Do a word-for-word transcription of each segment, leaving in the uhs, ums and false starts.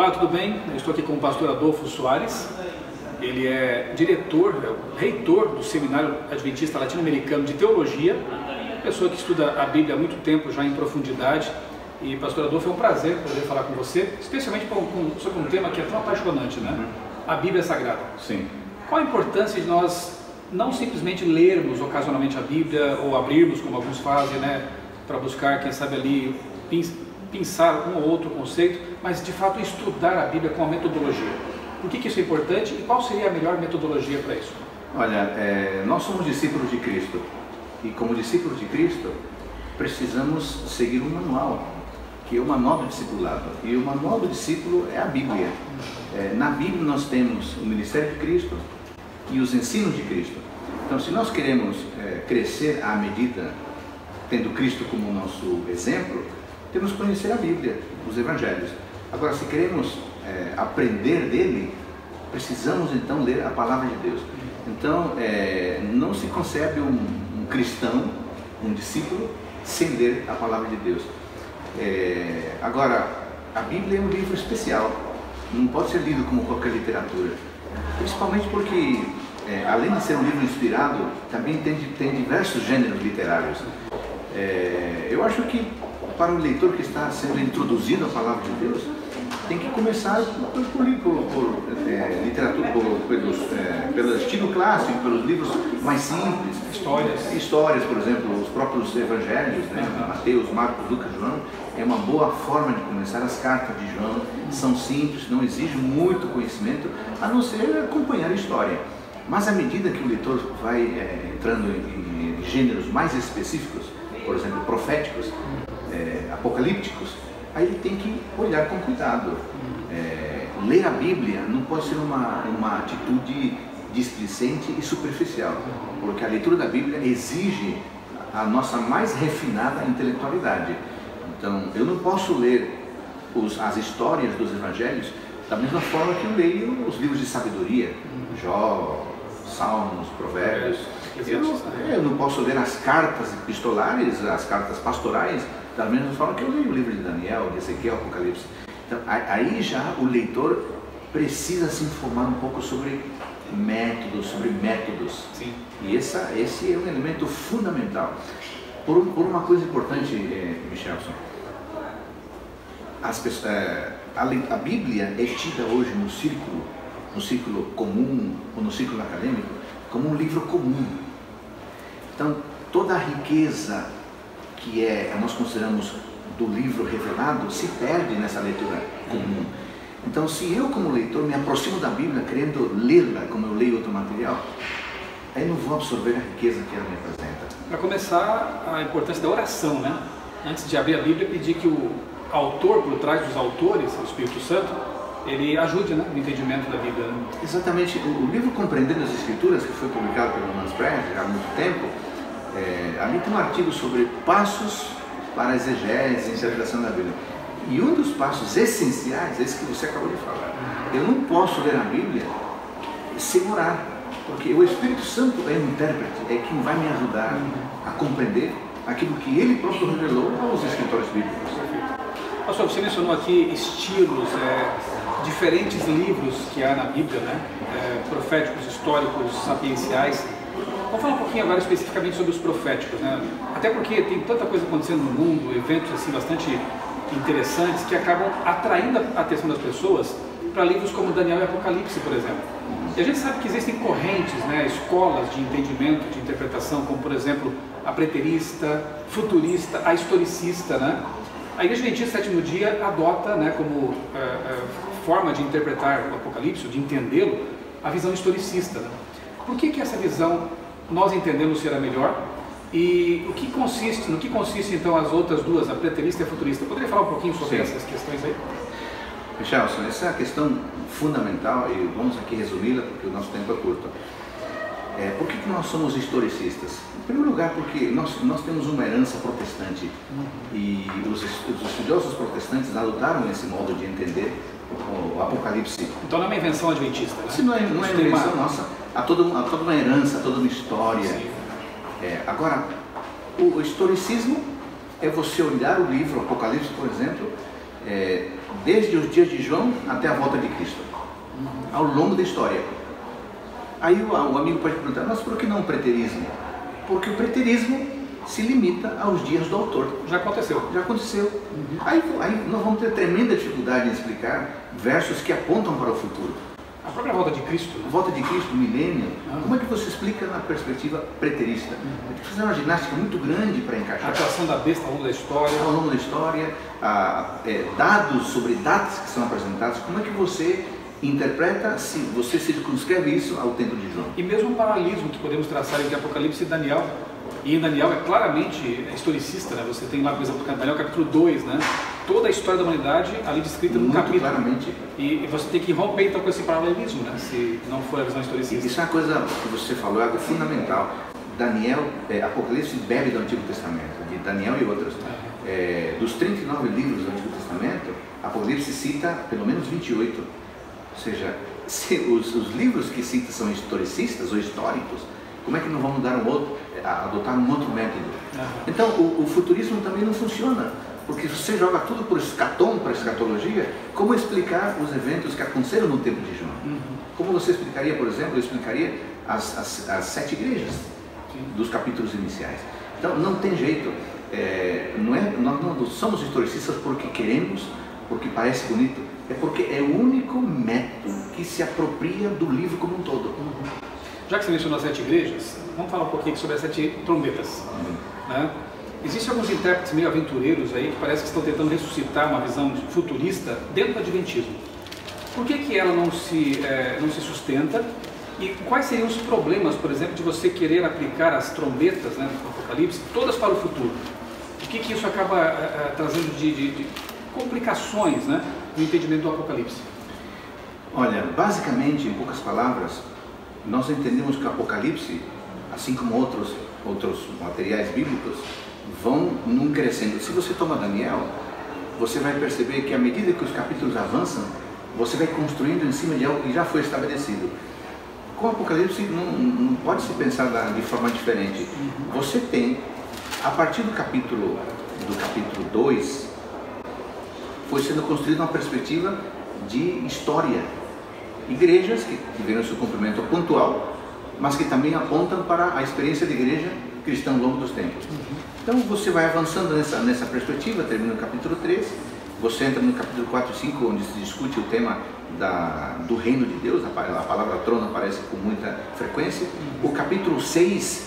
Olá, tudo bem? Eu estou aqui com o pastor Adolfo Soares. Ele é diretor, é reitor do Seminário Adventista Latino-Americano de Teologia, pessoa que estuda a Bíblia há muito tempo, já em profundidade. E, pastor Adolfo, é um prazer poder falar com você, especialmente sobre um tema que é tão apaixonante, né? A Bíblia Sagrada. Sim. Qual a importância de nós não simplesmente lermos ocasionalmente a Bíblia ou abrirmos, como alguns fazem, né, para buscar, quem sabe, ali pensar um ou outro conceito, mas de fato estudar a Bíblia com a metodologia? Por que que isso é importante e qual seria a melhor metodologia para isso? Olha, é, nós somos discípulos de Cristo e, como discípulos de Cristo, precisamos seguir um manual, que é o manual do discipulado. E o manual do discípulo é a Bíblia. É, na Bíblia nós temos o ministério de Cristo e os ensinos de Cristo. Então, se nós queremos é, crescer à medida, tendo Cristo como nosso exemplo, temos que conhecer a Bíblia, os Evangelhos. Agora, se queremos é, aprender dele, precisamos então ler a Palavra de Deus. Então, é, não se concebe um, um cristão, um discípulo, sem ler a Palavra de Deus. É, agora, a Bíblia é um livro especial, não pode ser lido como qualquer literatura, principalmente porque, é, além de ser um livro inspirado, também tem, tem diversos gêneros literários. É, eu acho que para o leitor que está sendo introduzido à Palavra de Deus, tem que começar por, por, por, por é, literatura, por, pelos, é, pelo estilo clássico, pelos livros mais simples. Histórias. Histórias, por exemplo, os próprios evangelhos, né? Uhum. Mateus, Marcos, Lucas, João, é uma boa forma de começar. As cartas de João são simples, não exigem muito conhecimento, a não ser acompanhar a história. Mas à medida que o leitor vai é, entrando em, em gêneros mais específicos, por exemplo, proféticos, é, apocalípticos, aí ele tem que olhar com cuidado. É, ler a Bíblia não pode ser uma, uma atitude displicente e superficial, porque a leitura da Bíblia exige a nossa mais refinada intelectualidade. Então, eu não posso ler os, as histórias dos evangelhos da mesma forma que eu leio os livros de sabedoria, Jó, Salmos, Provérbios. Eu não, eu não posso ler as cartas epistolares, as cartas pastorais, da mesma forma que eu leio o livro de Daniel, de Ezequiel, Apocalipse. Então, aí já o leitor precisa se informar um pouco sobre métodos, sobre métodos. Sim. E essa, esse é um elemento fundamental. Por, por uma coisa importante, eh, Michelson, as pessoas, eh, a, a Bíblia é tida hoje no círculo, no círculo comum ou no círculo acadêmico, como um livro comum. Então, toda a riqueza que é, nós consideramos do livro revelado, se perde nessa leitura comum. Então, se eu como leitor me aproximo da Bíblia querendo lê-la como eu leio outro material, aí não vou absorver a riqueza que ela me apresenta. Para começar, a importância da oração, né? Antes de abrir a Bíblia, pedir que o autor, por trás dos autores, o Espírito Santo, ele ajude, né, no entendimento da Bíblia. Né? Exatamente. O livro Compreendendo as Escrituras, que foi publicado pelo Mans Press há muito tempo, É, ali tem um artigo sobre passos para a exegese e interpretação da Bíblia. E um dos passos essenciais é esse que você acabou de falar. Eu não posso ler a Bíblia sem orar, porque o Espírito Santo é o intérprete, é quem vai me ajudar a compreender aquilo que ele próprio revelou aos escritores bíblicos. Pastor, você mencionou aqui estilos, é, diferentes livros que há na Bíblia, né? É, proféticos, históricos, sapienciais. Vamos falar um pouquinho agora especificamente sobre os proféticos, né? Até porque tem tanta coisa acontecendo no mundo, eventos assim bastante interessantes que acabam atraindo a atenção das pessoas para livros como Daniel e Apocalipse, por exemplo. E a gente sabe que existem correntes, né, escolas de entendimento, de interpretação, como por exemplo a preterista, futurista, a historicista, né? A Igreja Adventista do Sétimo Dia adota, né, como é, é, forma de interpretar o Apocalipse, de entendê-lo, a visão historicista, né? Por que que essa visão nós entendemos ser a melhor? E o que consiste, no que consiste então as outras duas, a preterista e a futurista? Poderia falar um pouquinho sobre Sim. essas questões aí? Michelson, essa é a questão fundamental e vamos aqui resumi-la porque o nosso tempo é curto. É, por que que nós somos historicistas? Em primeiro lugar porque nós, nós temos uma herança protestante uhum. e os, os estudiosos protestantes adotaram esse modo de entender o Apocalipse. Então não é uma invenção adventista, né? Isso não é, não é uma invenção nossa, há toda, há toda uma herança, há toda uma história. É, agora, o, o historicismo é você olhar o livro Apocalipse, por exemplo, é, desde os dias de João até a volta de Cristo, ao longo da história. Aí o, o amigo pode perguntar, mas por que não o preterismo? Porque o preterismo se limita aos dias do autor. Já aconteceu. Já aconteceu. Uhum. Aí, aí nós vamos ter tremenda dificuldade em explicar versos que apontam para o futuro. A própria volta de Cristo. Né? A volta de Cristo, o milênio, ah. como é que você explica na perspectiva preterista? Uhum. Tem que fazer uma ginástica muito grande para encaixar. A atuação da besta ao longo da história. Ao longo da história, a, é, dados sobre datas que são apresentados, como é que você interpreta, se você circunscreve isso ao tempo de João? E mesmo o paralelismo que podemos traçar entre Apocalipse e Daniel. E em Daniel é claramente historicista, né? Você tem lá, por exemplo, Daniel capítulo dois, né? Toda a história da humanidade ali descrita no Muito capítulo. Claramente. E você tem que romper então com esse paralelismo, né? Se não for a visão historicista. Isso é uma coisa que você falou, é algo fundamental. Daniel, é, Apocalipse bebe do Antigo Testamento, de Daniel e outros. Uhum. É, dos trinta e nove livros do Antigo Testamento, Apocalipse cita pelo menos vinte e oito. Ou seja, se os, os livros que cita são historicistas ou históricos, como é que não vamos dar um outro, adotar um outro método? Uhum. Então, o, o futurismo também não funciona, porque você joga tudo por escatom, para escatologia. Como explicar os eventos que aconteceram no tempo de João? Uhum. Como você explicaria, por exemplo, eu explicaria as, as, as sete igrejas Sim. dos capítulos iniciais. Então, não tem jeito. É, não é, nós não somos historicistas porque queremos, porque parece bonito. É porque é o único método que se apropria do livro como um todo. Uhum. Já que você mencionou as sete igrejas, vamos falar um pouquinho sobre as sete trombetas. Uhum. Né? Existem alguns intérpretes meio aventureiros aí que parece que estão tentando ressuscitar uma visão futurista dentro do Adventismo. Por que que ela não se, é, não se sustenta? E quais seriam os problemas, por exemplo, de você querer aplicar as trombetas, né, do Apocalipse, todas para o futuro? O que que isso acaba é, trazendo de, de, de complicações, né, no entendimento do Apocalipse? Olha, basicamente, em poucas palavras, nós entendemos que o Apocalipse, assim como outros, outros materiais bíblicos, vão num crescendo. Se você toma Daniel, você vai perceber que à medida que os capítulos avançam, você vai construindo em cima de algo que já foi estabelecido. Com o Apocalipse não, não pode se pensar de forma diferente. Você tem, a partir do capítulo do capítulo dois, foi sendo construída uma perspectiva de história. Igrejas que tiveram seu cumprimento pontual, mas que também apontam para a experiência de igreja cristã ao longo dos tempos. Então você vai avançando nessa, nessa perspectiva, termina no capítulo três, você entra no capítulo quatro e cinco, onde se discute o tema da, do reino de Deus, a, a palavra trono aparece com muita frequência. O capítulo seis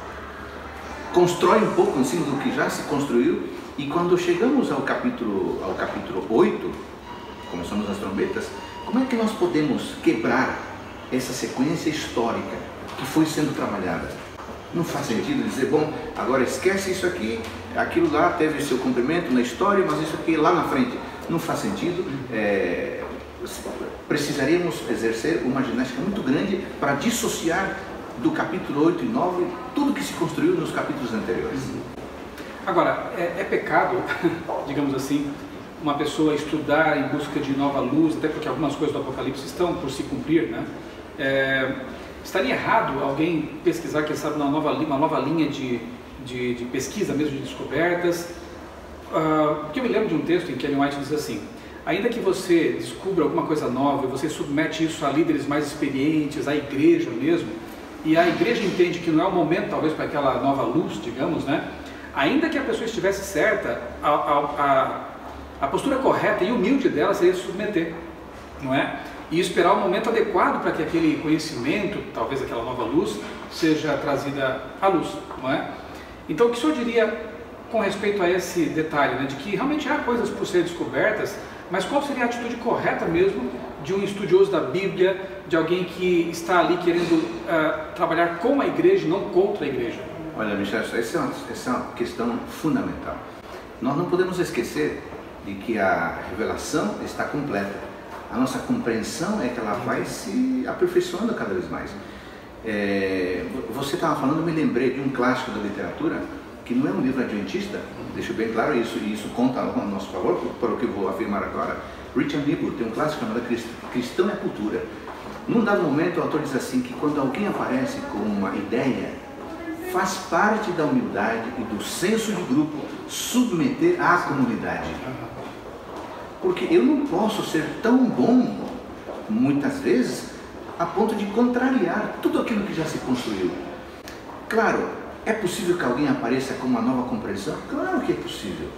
constrói um pouco em cima do que já se construiu, e quando chegamos ao capítulo, ao capítulo oito, começamos as trombetas, como é que nós podemos quebrar essa sequência histórica que foi sendo trabalhada? Não faz sentido dizer, bom, agora esquece isso aqui, aquilo lá teve seu cumprimento na história, mas isso aqui lá na frente. Não faz sentido. É, precisaríamos exercer uma ginástica muito grande para dissociar do capítulo oito e nove tudo que se construiu nos capítulos anteriores. Agora, é, é pecado, digamos assim, uma pessoa estudar em busca de nova luz, até porque algumas coisas do Apocalipse estão por se cumprir, né? É, estaria errado alguém pesquisar, quem sabe, uma nova, uma nova linha de, de, de pesquisa mesmo, de descobertas? Uh, porque eu me lembro de um texto em que Ellen White diz assim: ainda que você descubra alguma coisa nova e você submete isso a líderes mais experientes, à igreja mesmo, e a igreja entende que não é o momento talvez para aquela nova luz, digamos, né? Ainda que a pessoa estivesse certa, a, a, a, a postura correta e humilde dela seria se submeter, não é? E esperar o momento adequado para que aquele conhecimento, talvez aquela nova luz, seja trazida à luz, não é? Então, o que o senhor diria com respeito a esse detalhe, né, de que realmente há coisas por serem descobertas, mas qual seria a atitude correta mesmo de um estudioso da Bíblia, de alguém que está ali querendo uh, trabalhar com a igreja e não contra a igreja? Olha, Michel, essa é, uma, essa é uma questão fundamental. Nós não podemos esquecer de que a revelação está completa. A nossa compreensão é que ela vai se aperfeiçoando cada vez mais. É, você estava falando, eu me lembrei de um clássico da literatura, que não é um livro adventista, deixo bem claro isso, e isso conta a nosso favor, para o que eu vou afirmar agora. Richard Niebuhr tem um clássico chamado Cristão é Cultura. Num dado momento, o autor diz assim, que quando alguém aparece com uma ideia, faz parte da humildade e do senso de grupo submeter à comunidade. Porque eu não posso ser tão bom, muitas vezes, a ponto de contrariar tudo aquilo que já se construiu. Claro, é possível que alguém apareça com uma nova compreensão? Claro que é possível.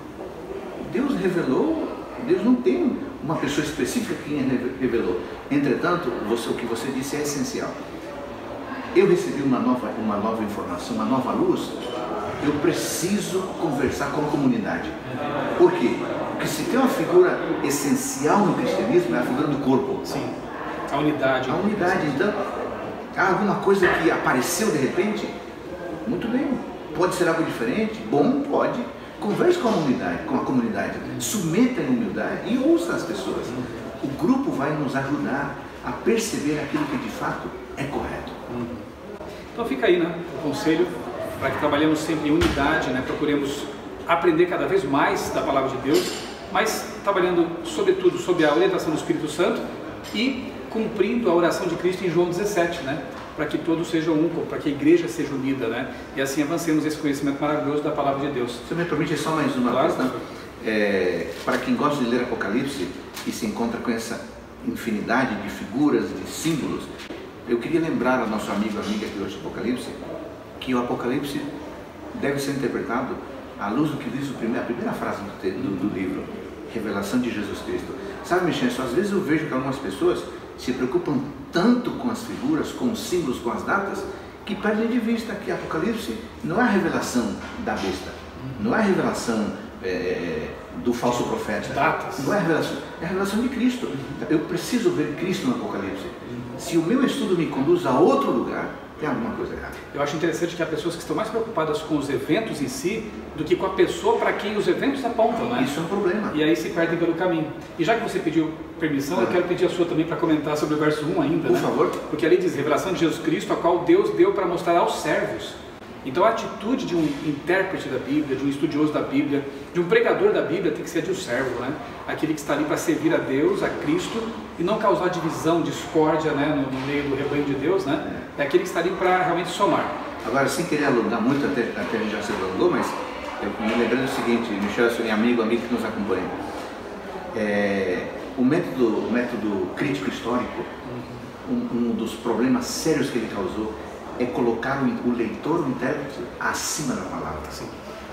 Deus revelou, Deus não tem uma pessoa específica que revelou. Entretanto, você, o que você disse é essencial. Eu recebi uma nova, uma nova informação, uma nova luz, eu preciso conversar com a comunidade. Por quê? Porque se tem uma figura essencial no cristianismo, é a figura do corpo. Sim, a unidade. A unidade, então, há alguma coisa que apareceu de repente? Muito bem, pode ser algo diferente? Bom, pode. Converse com a comunidade, com a comunidade, submeta em humildade e ouça as pessoas. O grupo vai nos ajudar a perceber aquilo que de fato é correto. Então fica aí, né, o conselho para que trabalhemos sempre em unidade, né, procuremos aprender cada vez mais da palavra de Deus, mas trabalhando sobretudo sob a orientação do Espírito Santo e cumprindo a oração de Cristo em João dezessete, né, para que todos sejam um, para que a igreja seja unida, né, e assim avancemos esse conhecimento maravilhoso da palavra de Deus. Se me permite só mais uma claro, questão, é, para quem gosta de ler Apocalipse e se encontra com essa infinidade de figuras, de símbolos, eu queria lembrar ao nosso amigo, amiga que hoje do Apocalipse, que o Apocalipse deve ser interpretado à luz do que diz a primeira, a primeira frase do, do, do livro, revelação de Jesus Cristo. Sabe, Michel, às vezes eu vejo que algumas pessoas se preocupam tanto com as figuras, com os símbolos, com as datas, que perdem de vista que Apocalipse não é a revelação da besta, não é a revelação é, do falso profeta, datas. Não é a revelação, é a revelação de Cristo. Eu preciso ver Cristo no Apocalipse. Se o meu estudo me conduz a outro lugar, tem alguma coisa errada. Eu acho interessante que há pessoas que estão mais preocupadas com os eventos em si do que com a pessoa para quem os eventos apontam, né? Isso é um problema. E aí se perdem pelo caminho. E já que você pediu permissão, ah. eu quero pedir a sua também para comentar sobre o verso um ainda, Por né? favor. Porque ali diz, revelação de Jesus Cristo, a qual Deus deu para mostrar aos servos. Então a atitude de um intérprete da Bíblia, de um estudioso da Bíblia, de um pregador da Bíblia tem que ser de um servo, né? Aquele que está ali para servir a Deus, a Cristo, e não causar divisão, discórdia, né, no, no meio do rebanho de Deus, né? É aquele que está ali para realmente somar. Agora, sem querer alongar muito, até, até a gente já se alongou, mas eu me lembrando do seguinte, Michel, seu amigo, amigo que nos acompanha. É, o, método, o método crítico histórico, um, um dos problemas sérios que ele causou é colocar o, o leitor, o intérprete, acima da palavra. Sim.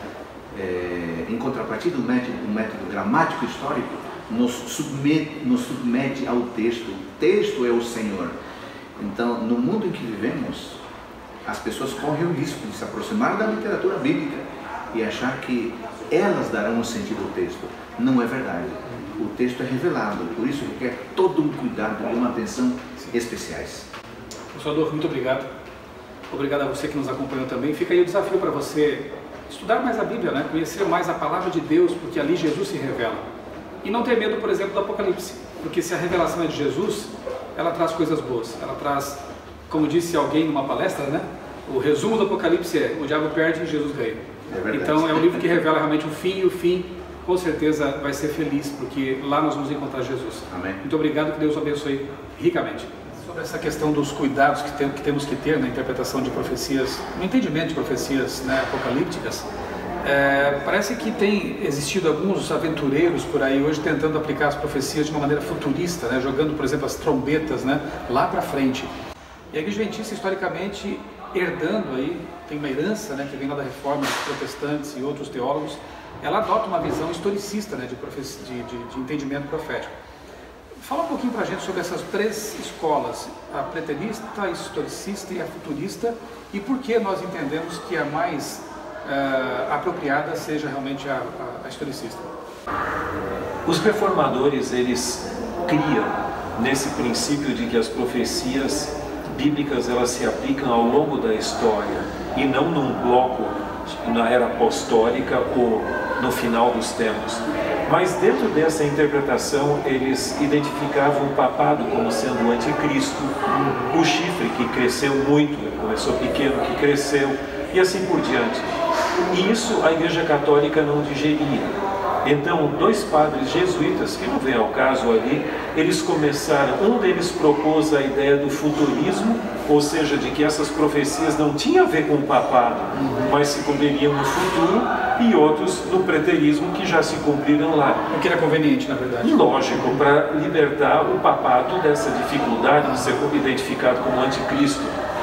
É, em contrapartida, o método, o método gramático histórico nos submete, nos submete ao texto. O texto é o Senhor. Então, no mundo em que vivemos, as pessoas correm o risco de se aproximar da literatura bíblica e achar que elas darão um sentido ao texto. Não é verdade. O texto é revelado, por isso requer todo um cuidado e uma atenção especiais. Professor Adolfo, muito obrigado. Obrigado a você que nos acompanhou também. Fica aí o desafio para você estudar mais a Bíblia, né? Conhecer mais a palavra de Deus, porque ali Jesus se revela. E não ter medo, por exemplo, do Apocalipse, porque se a revelação é de Jesus, ela traz coisas boas. Ela traz, como disse alguém numa palestra, né? O resumo do Apocalipse é: o diabo perde e Jesus ganha. É então é um livro que revela realmente o fim, e o fim com certeza vai ser feliz, porque lá nós vamos encontrar Jesus. Amém. Muito obrigado, que Deus abençoe ricamente. Sobre essa questão dos cuidados que, tem, que temos que ter na interpretação de profecias, no entendimento de profecias, né, apocalípticas, é, parece que tem existido alguns aventureiros por aí hoje tentando aplicar as profecias de uma maneira futurista, né, jogando, por exemplo, as trombetas, né, lá para frente. E a Igreja Adventista, historicamente, herdando aí, tem uma herança, né, que vem lá da Reforma, dos protestantes e outros teólogos, ela adota uma visão historicista, né, de, profecia, de, de, de entendimento profético. Fala um pouquinho para a gente sobre essas três escolas, a preterista, a historicista e a futurista, e por que nós entendemos que a mais uh, apropriada seja realmente a, a, a historicista. Os reformadores, eles criam nesse princípio de que as profecias bíblicas elas se aplicam ao longo da história e não num bloco na era apostólica ou no final dos tempos. Mas dentro dessa interpretação eles identificavam o papado como sendo o anticristo, o chifre que cresceu muito, começou pequeno, que cresceu, e assim por diante. E isso a Igreja Católica não digeria. Então, dois padres jesuítas, que não vem ao caso ali, eles começaram, um deles propôs a ideia do futurismo, ou seja, de que essas profecias não tinham a ver com o papado, mas se cumpririam no futuro, e outros no preterismo, que já se cumpriram lá. O que era conveniente, na verdade. Lógico, para libertar o papado dessa dificuldade de ser identificado como anticristo.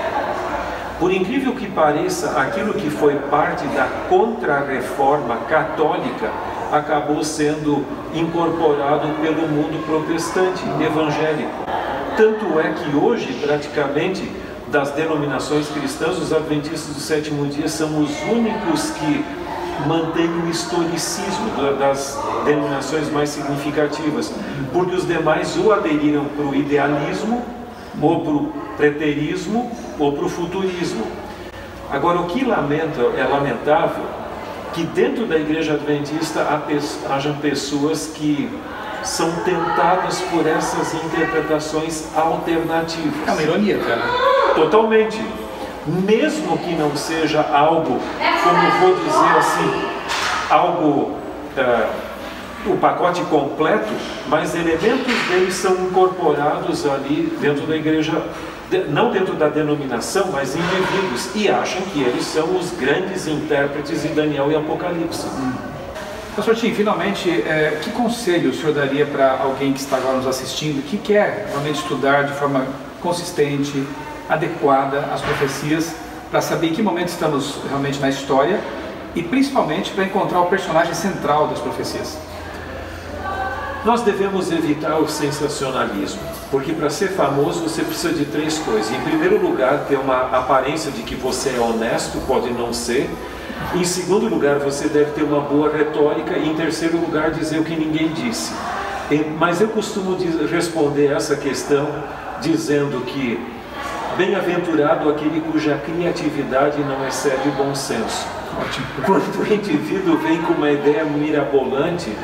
Por incrível que pareça, aquilo que foi parte da contra-reforma católica acabou sendo incorporado pelo mundo protestante, evangélico. Tanto é que hoje, praticamente, das denominações cristãs, os adventistas do sétimo dia são os únicos que mantêm o historicismo das denominações mais significativas, porque os demais ou aderiram para o idealismo, ou para o preterismo, ou para o futurismo. Agora, o que lamenta, é lamentável que dentro da Igreja Adventista hajam pessoas que são tentadas por essas interpretações alternativas. É uma ironia, cara. Totalmente. Mesmo que não seja algo, como vou dizer assim, algo, uh, o pacote completo, mas elementos deles são incorporados ali dentro da igreja, não dentro da denominação, mas indivíduos, e acham que eles são os grandes intérpretes de Daniel e Apocalipse. Hum. Pastor Tim, finalmente, é, que conselho o senhor daria para alguém que está agora nos assistindo, que quer realmente estudar de forma consistente, adequada as profecias, para saber em que momento estamos realmente na história e principalmente para encontrar o personagem central das profecias? Nós devemos evitar o sensacionalismo, porque para ser famoso você precisa de três coisas. Em primeiro lugar, ter uma aparência de que você é honesto, pode não ser. Em segundo lugar, você deve ter uma boa retórica. E em terceiro lugar, dizer o que ninguém disse. Mas eu costumo responder essa questão dizendo que bem-aventurado aquele cuja criatividade não excede o bom senso. Ótimo. Quando o indivíduo vem com uma ideia mirabolante,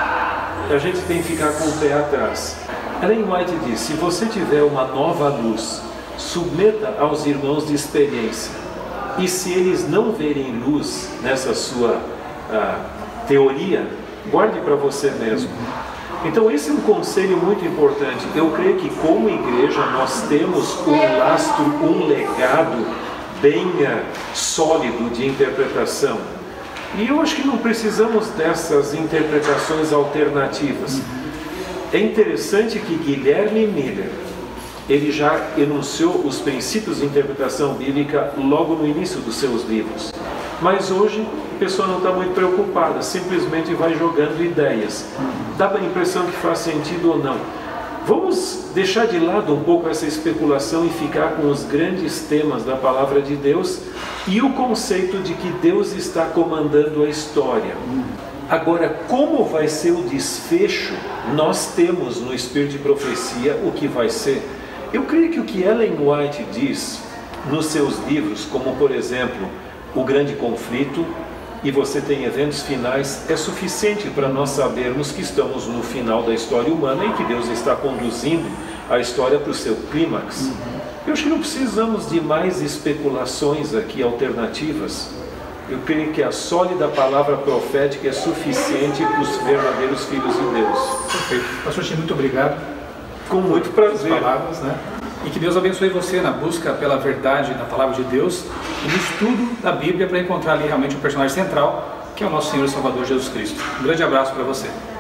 a gente tem que ficar com o pé atrás. Ellen White diz, se você tiver uma nova luz, submeta aos irmãos de experiência. E se eles não verem luz nessa sua uh, teoria, guarde para você mesmo. Então esse é um conselho muito importante. Eu creio que como igreja nós temos um lastro, um legado bem uh, sólido de interpretação. E eu acho que não precisamos dessas interpretações alternativas. É interessante que Guilherme Miller, ele já enunciou os princípios de interpretação bíblica logo no início dos seus livros. Mas hoje a pessoa não está muito preocupada, simplesmente vai jogando ideias. Dá a impressão que faz sentido ou não. Vamos deixar de lado um pouco essa especulação e ficar com os grandes temas da Palavra de Deus e o conceito de que Deus está comandando a história. Agora, como vai ser o desfecho? Nós temos no Espírito de Profecia o que vai ser. Eu creio que o que Ellen White diz nos seus livros, como por exemplo, O Grande Conflito, e você tem eventos finais, é suficiente para nós sabermos que estamos no final da história humana e que Deus está conduzindo a história para o seu clímax. Uhum. Eu acho que não precisamos de mais especulações aqui alternativas. Eu creio que a sólida palavra profética é suficiente para os verdadeiros filhos de Deus. Perfeito. Pastor Tim, muito obrigado. Com muito prazer. Palavras, né? E que Deus abençoe você na busca pela verdade na palavra de Deus e no estudo da Bíblia para encontrar ali realmente o personagem central, que é o nosso Senhor e Salvador Jesus Cristo. Um grande abraço para você.